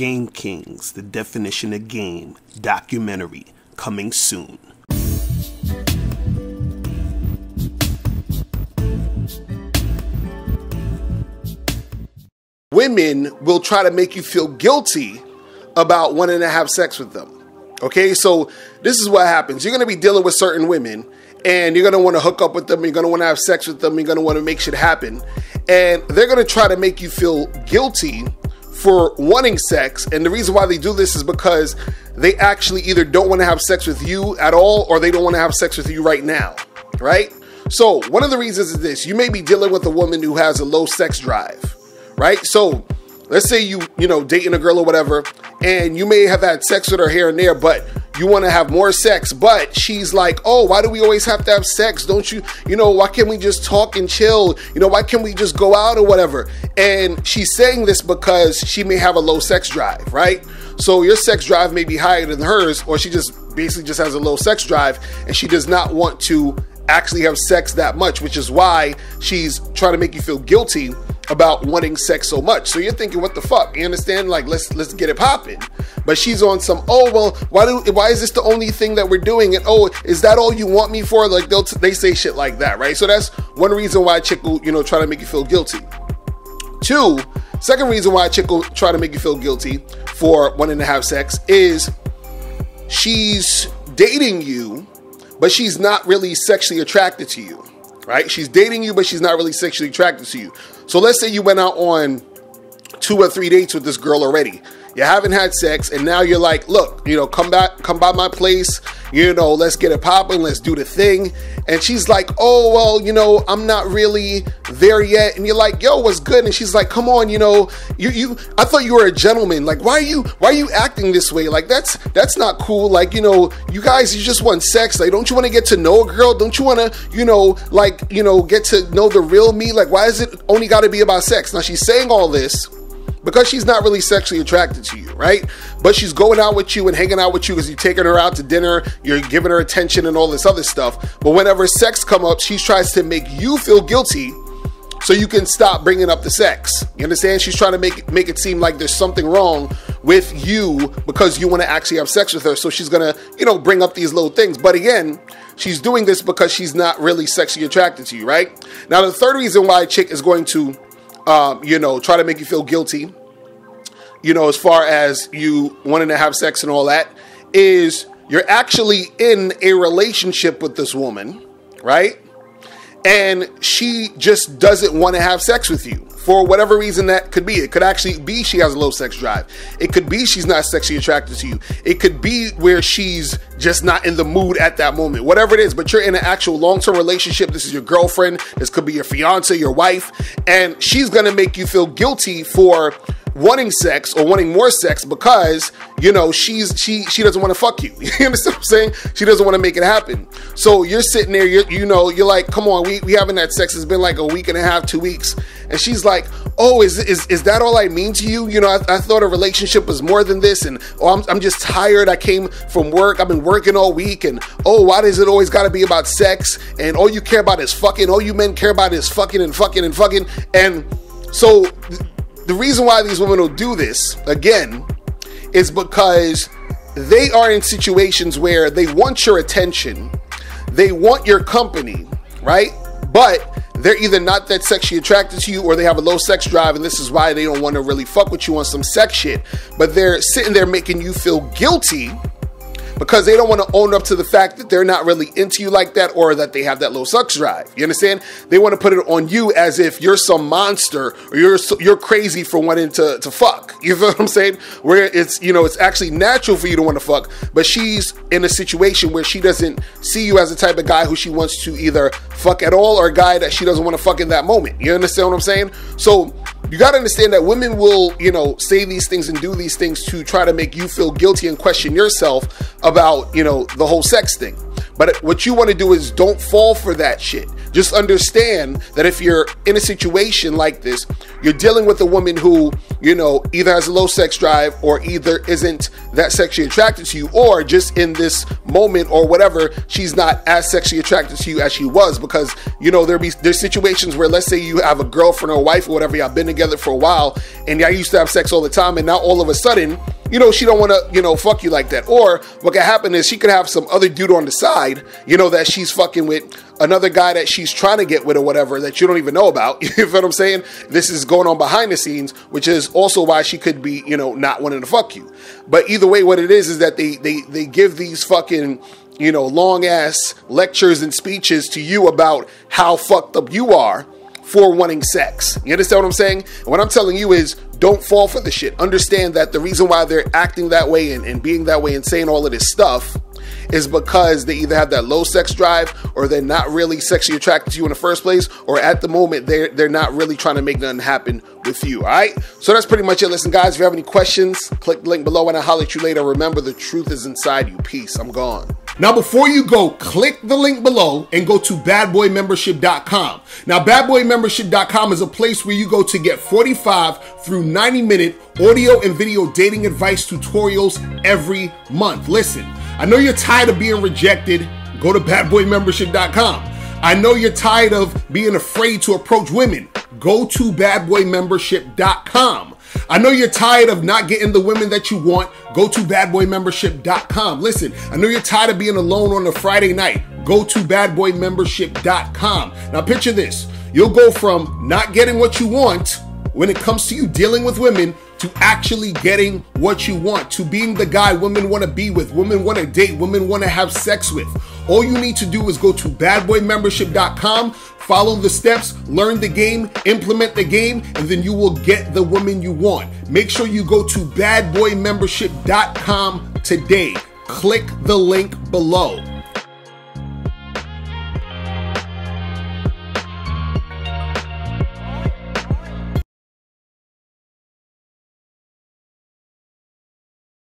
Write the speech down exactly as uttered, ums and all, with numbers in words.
Game Kings, The Definition of Game documentary coming soon. Women will try to make you feel guilty about wanting to have sex with them. Okay, so this is what happens. You're going to be dealing with certain women, and you're going to want to hook up with them. You're going to want to have sex with them. You're going to want to make shit happen. And they're going to try to make you feel guilty for wanting sex. And the reason why they do this is because they actually either don't want to have sex with you at all, or they don't want to have sex with you right now, right? So one of the reasons is this. You may be dealing with a woman who has a low sex drive, right? So let's say you, you know, dating a girl or whatever, and you may have had sex with her here and there, but you want to have more sex, but she's like, oh, why do we always have to have sex? Don't you, you know, why can't we just talk and chill? You know, why can't we just go out or whatever? And she's saying this because she may have a low sex drive, right? So your sex drive may be higher than hers, or she just basically just has a low sex drive and she does not want to actually have sex that much, which is why she's trying to make you feel guilty about wanting sex so much. So you're thinking, what the fuck? You understand? Like, let's let's get it popping. But she's on some, oh, well, why do why is this the only thing that we're doing? And oh, is that all you want me for? Like, they'll t- they say shit like that, right? So that's one reason why a chick will, you know, try to make you feel guilty. Two, second reason why a chick will try to make you feel guilty for wanting to have sex is she's dating you, but she's not really sexually attracted to you, right? She's dating you, but she's not really sexually attracted to you. So let's say you went out on two or three dates with this girl already. You haven't had sex, and now you're like, look, you know, come back, come by my place, you know, let's get it popping, let's do the thing. And she's like, oh, well, you know, I'm not really there yet. And you're like, yo, what's good? And she's like, come on, you know, you, you, I thought you were a gentleman. Like, why are you, why are you acting this way? Like, that's, that's not cool. Like, you know, you guys, you just want sex. Like, don't you want to get to know a girl? Don't you want to, you know, like, you know, get to know the real me? Like, why is it only got to be about sex? Now, she's saying all this because she's not really sexually attracted to you, right? But she's going out with you and hanging out with you because you're taking her out to dinner, you're giving her attention and all this other stuff. But whenever sex comes up, she tries to make you feel guilty so you can stop bringing up the sex. You understand? She's trying to make it, make it seem like there's something wrong with you because you want to actually have sex with her. So she's going to, you know, bring up these little things. But again, she's doing this because she's not really sexually attracted to you, right? Now, the third reason why a chick is going to Um, you know, try to make you feel guilty, you know, as far as you wanting to have sex and all that, is you're actually in a relationship with this woman, right? And she just doesn't want to have sex with you for whatever reason that could be. It could actually be she has a low sex drive. It could be she's not sexually attracted to you. It could be where she's just not in the mood at that moment. Whatever it is, but you're in an actual long-term relationship. This is your girlfriend. This could be your fiance, your wife. And she's going to make you feel guilty for wanting sex or wanting more sex because, you know, she's she she doesn't want to fuck you. You understand what I'm saying? She doesn't want to make it happen. So you're sitting there, you're, you know, you're like, come on, we, we haven't had sex. It's been like a week and a half, two weeks. And she's like, oh, is is is that all I mean to you? You know, I, I thought a relationship was more than this. And oh, I'm, I'm just tired. I came from work. I've been working all week. And oh, why does it always got to be about sex? And all you care about is fucking. All you men care about is fucking and fucking and fucking. And so th- the reason why these women will do this, again, is because they are in situations where they want your attention, they want your company, right? But they're either not that sexually attracted to you or they have a low sex drive, and this is why they don't want to really fuck with you on some sex shit. But they're sitting there making you feel guilty because they don't want to own up to the fact that they're not really into you like that or that they have that low sex drive. You understand? They want to put it on you as if you're some monster or you're you're crazy for wanting to, to fuck. You feel what I'm saying? Where it's, you know, it's actually natural for you to want to fuck, but she's in a situation where she doesn't see you as the type of guy who she wants to either fuck at all or a guy that she doesn't want to fuck in that moment. You understand what I'm saying? So you got to understand that women will, you know, say these things and do these things to try to make you feel guilty and question yourself about, you know, the whole sex thing. But what you want to do is don't fall for that shit. Just understand that if you're in a situation like this, you're dealing with a woman who, you know, either has a low sex drive or either isn't that sexually attracted to you, or just in this moment or whatever, she's not as sexually attracted to you as she was. Because, you know, there be there's situations where, let's say you have a girlfriend or a wife or whatever, y'all been together for a while and y'all used to have sex all the time, and now all of a sudden, you know, she don't want to, you know, fuck you like that. Or what could happen is she could have some other dude on the side, you know, that she's fucking with, another guy that she's trying to get with or whatever that you don't even know about. You feel what I'm saying? This is going on behind the scenes, which is also why she could be, you know, not wanting to fuck you. But either way, what it is is that they they they give these fucking, you know, long ass lectures and speeches to you about how fucked up you are for wanting sex. You understand what I'm saying? And what I'm telling you is, don't fall for the shit. Understand that the reason why they're acting that way and, and being that way and saying all of this stuff is because they either have that low sex drive, or they're not really sexually attracted to you in the first place, or at the moment they're they're not really trying to make nothing happen with you. All right, so that's pretty much it. Listen, guys, if you have any questions, click the link below and I'll holler at you later. Remember, the truth is inside you. Peace. I'm gone. Now, before you go, click the link below and go to bad boy membership dot com. Now, bad boy membership dot com is a place where you go to get forty-five through ninety minute audio and video dating advice tutorials every month. Listen, I know you're tired of being rejected. Go to bad boy membership dot com. I know you're tired of being afraid to approach women. Go to bad boy membership dot com. I know you're tired of not getting the women that you want. Go to bad boy membership dot com. Listen, I know you're tired of being alone on a Friday night. Go to bad boy membership dot com. Now picture this. You'll go from not getting what you want when it comes to you dealing with women to actually getting what you want, to being the guy women want to be with, women want to date, women want to have sex with. All you need to do is go to bad boy membership dot com, follow the steps, learn the game, implement the game, and then you will get the woman you want. Make sure you go to bad boy membership dot com today. Click the link below.